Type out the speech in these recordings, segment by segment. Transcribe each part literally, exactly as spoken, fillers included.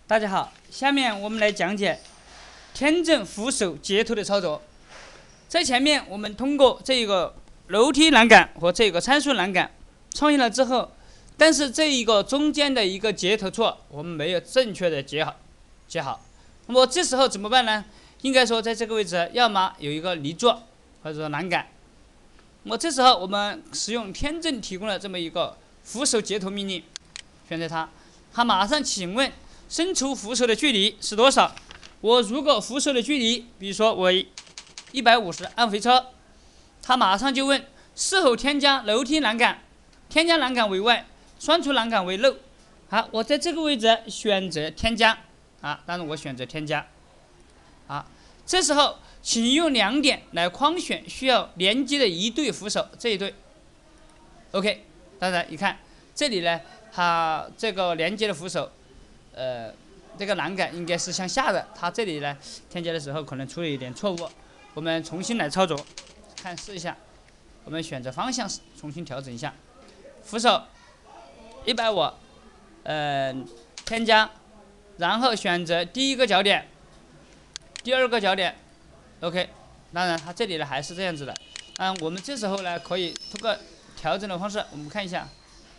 大家好，下面我们来讲解天正扶手接头的操作。在前面我们通过这个楼梯栏杆和这个参数栏杆创新了之后，但是这一个中间的一个接头处我们没有正确的接好，接好。那么这时候怎么办呢？应该说在这个位置，要么有一个立座或者说栏杆。那么这时候我们使用天正提供了这么一个扶手接头命令，选择它，它马上请问伸出扶手的距离是多少？我如果扶手的距离，比如说我一百五十按回车，它马上就问是否添加楼梯栏杆，添加栏杆为外，双出栏杆为漏。好，我在这个位置选择添加，啊，当然我选择添加，啊，这时候请用两点来框选需要连接的一对扶手，这一对 ，OK。当然，你看这里呢，它这个连接的扶手。呃，这个栏杆应该是向下的，它这里呢添加的时候可能出了一点错误，我们重新来操作，看试一下，我们选择方向重新调整一下，扶手一百五，呃，添加，然后选择第一个角点，第二个角点 ，OK， 当然它这里呢还是这样子的，嗯，我们这时候呢可以通过调整的方式，我们看一下。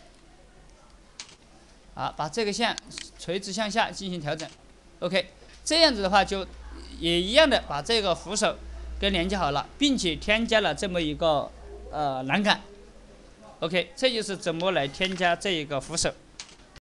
啊，把这个线垂直向下进行调整 ，OK， 这样子的话就也一样的把这个扶手给连接好了，并且添加了这么一个呃栏杆 ，OK， 这就是怎么来添加这一个扶手。